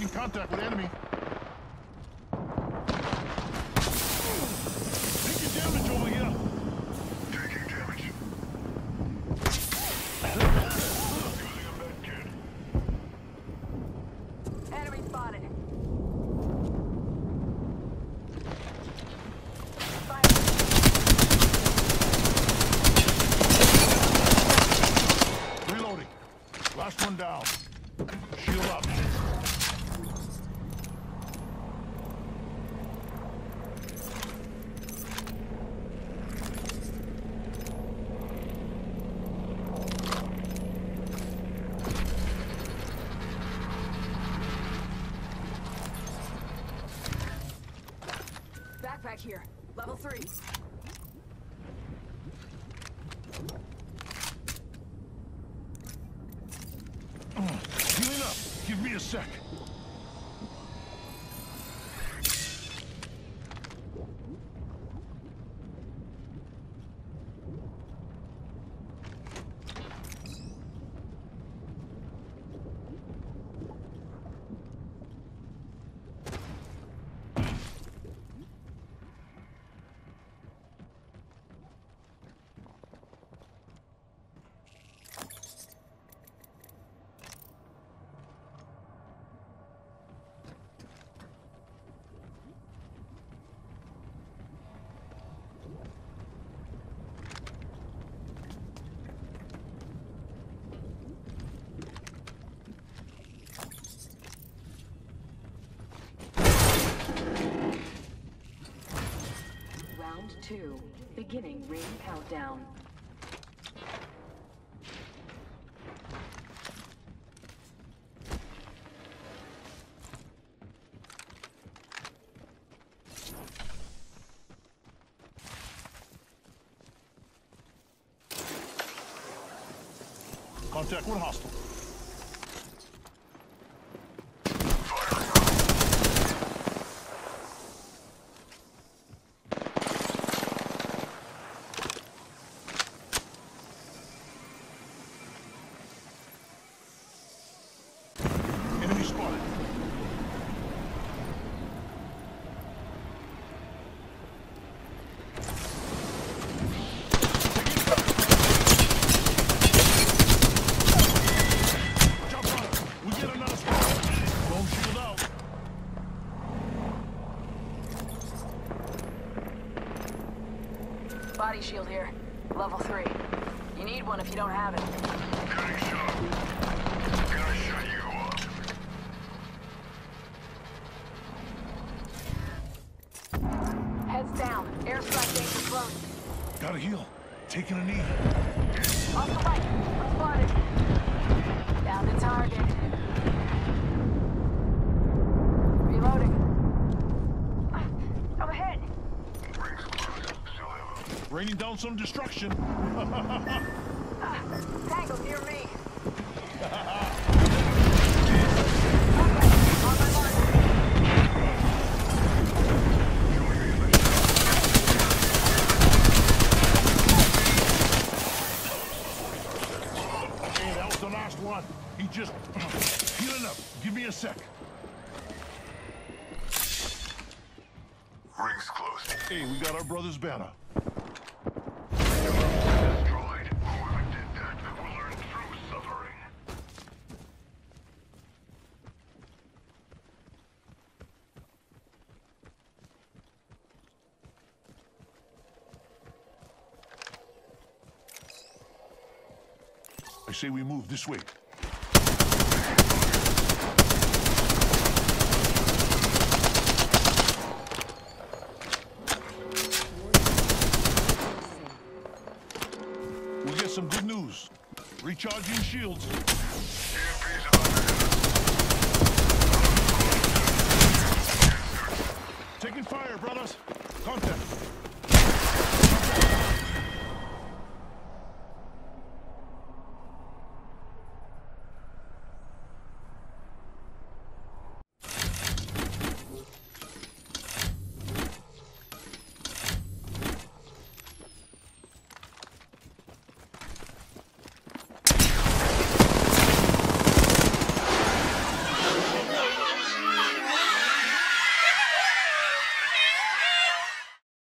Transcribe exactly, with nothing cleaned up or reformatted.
Making contact with enemy. Taking damage over here. Taking damage. Using a med kit. Enemy spotted. Reloading. Last one down. Shield up. Backpack here. Level three. Healing up. Give me a sec. Round two. Beginning ring countdown. Contact with hostile. Enemy spotted. Body shield here. Level three. You need one if you don't have it. Getting shot. Gonna shut you up. Heads down. Airstrike danger close. Gotta heal. Taking a knee. Off the right. Spotted. Down to target. Reloading. I'm ahead. Raining down some destruction. Tango near me. Hey, that was the last one. He just healing up. Give me a sec. Rings closed. Hey, we got our brother's banner. Destroyed. Whoever did that will learn through suffering. I say we move this way. We get some good news. Recharging shields.